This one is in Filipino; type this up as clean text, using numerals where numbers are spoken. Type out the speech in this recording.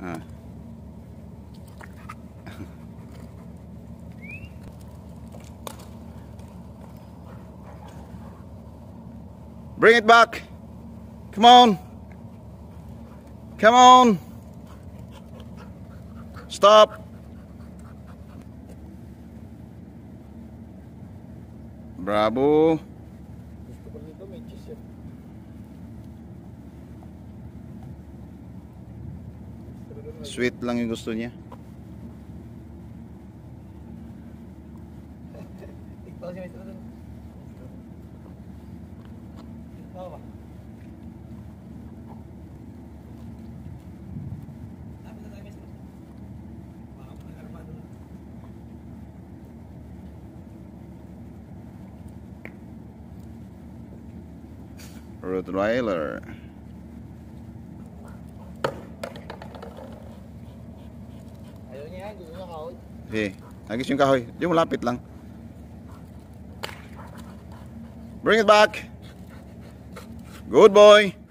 Bring it back. Come on. Come on. Stop. Bravo. Gusto ko nito may cheese yan. Sweet lang yung gusto niya. Ikaw siya ito doon. Ikaw ba? Rottweiler. Ayaw niya, gusto niya kahoy. Okay, nagis yung kahoy. Di mo lapit lang. Bring it back. Good boy.